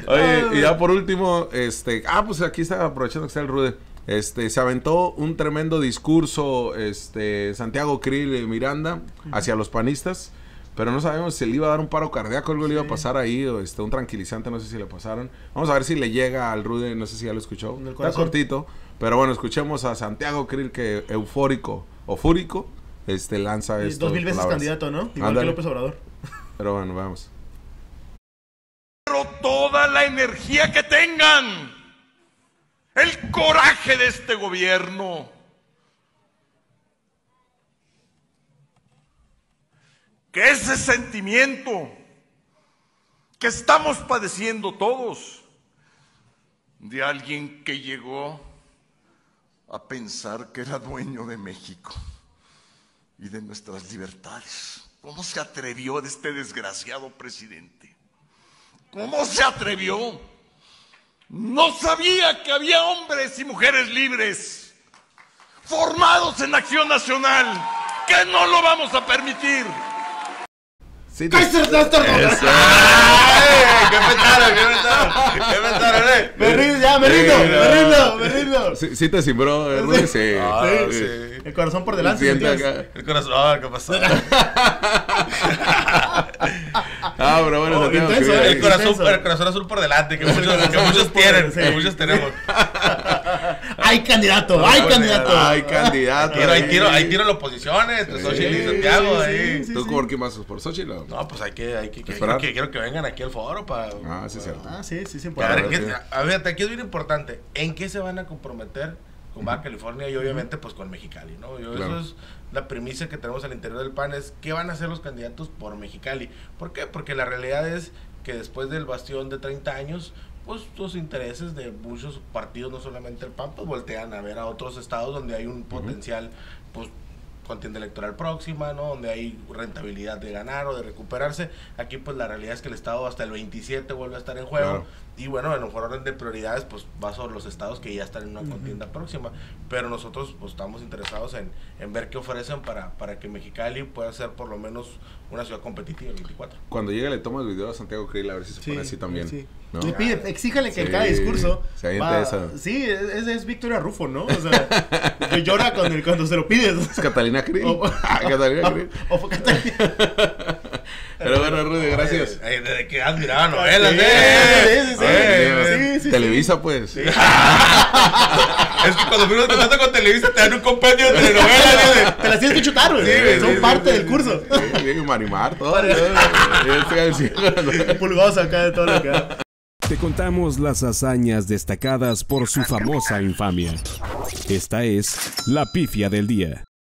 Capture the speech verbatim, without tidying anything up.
Oye, y ya por último, este, ah, pues aquí está, aprovechando que está el Rude, este, se aventó un tremendo discurso, este, Santiago Krill Miranda, hacia los panistas, pero no sabemos si le iba a dar un paro cardíaco, algo le iba a pasar ahí, o este, un tranquilizante, no sé si le pasaron. Vamos a ver si le llega al Rude, no sé si ya lo escuchó, está cortito, pero bueno, escuchemos a Santiago Krill, que eufórico, o fúrico, este, lanza esto. Dos mil veces palabras. Candidato, ¿no? Igual Andale. que López Obrador. Pero bueno, vamos. Pero toda la energía que tengan, el coraje de este gobierno, que ese sentimiento que estamos padeciendo todos, de alguien que llegó a pensar que era dueño de México y de nuestras libertades. ¿Cómo se atrevió de este desgraciado presidente? ¿Cómo se atrevió? No sabía que había hombres y mujeres libres, formados en Acción Nacional, que no lo vamos a permitir. Sí, ¡Kaiser Blaster! ¿Qué pensaron? ¿Qué pensaron? ¿Qué pensaron, eh? Me rindo, ya, me rindo, me rindo, me rindo. Sí, sí te cimbró, ¿eh, Rudy? Sí. Ah, sí. sí. El corazón por delante. Acá. El corazón, ah, ¿qué pasó? Ah, pero bueno, oh, Santiago, intenso, que el, corazón, el corazón azul por delante, que muchos, que muchos tienen, sí. que muchos tenemos. ¡Hay candidato! ¡Hay candidato! ¡Hay candidato! Tiro, hay, tiro, hay tiro en la oposición, entre sí, Xochitl y Santiago. Sí, ahí. sí, ¿Tú sí. por qué más? ¿Por Xochitl? No, no, pues hay que, hay que, que, quiero que, quiero que vengan aquí al foro para... Ah, sí, es cierto. Ah, sí, sí, sí. A ver, ¿qué, a ver, aquí es bien importante. ¿En qué se van a comprometer con Baja California y obviamente pues con Mexicali, ¿no? Yo, claro. Eso es la premisa que tenemos al interior del P A N, es qué van a hacer los candidatos por Mexicali. ¿Por qué? Porque la realidad es que después del bastión de treinta años, pues los intereses de muchos partidos, no solamente el P A N, pues voltean a ver a otros estados donde hay un uh-huh. potencial, pues contienda electoral próxima, ¿no? Donde hay rentabilidad de ganar o de recuperarse. Aquí pues la realidad es que el estado hasta el veintisiete vuelve a estar en juego. Claro. Y bueno, en un orden de prioridades pues va sobre los estados que ya están en una contienda uh-huh. próxima. Pero nosotros pues estamos interesados en, en ver qué ofrecen para, para que Mexicali pueda ser por lo menos una ciudad competitiva el veinticuatro. Cuando llegue le toma el video a Santiago Krill a ver si se sí, pone así también. Sí. ¿No? Le pide, exíjale que sí, en cada discurso se va, esa. Sí, es, es Victoria Rufo, ¿no? O sea, que llora cuando, cuando se lo pides. Es Catalina Krill. O, ah, Catalina Krill. O, o Catalina. Pero bueno, Rudy, gracias. Ay, desde que has mirado novelas, sí, ¿eh? Sí, sí, sí. Ay, sí, sí Televisa, sí. pues. Sí. Es que cuando fuimos contacto con Televisa te dan un compendio de telenovelas. Te las tienes que chutar, güey. Sí, sí, son sí, parte sí, del curso. Sí, sí, Marimar, todo. Pulgados acá de todo lo que da. Te contamos las hazañas destacadas por su famosa infamia. Esta es la pifia del día.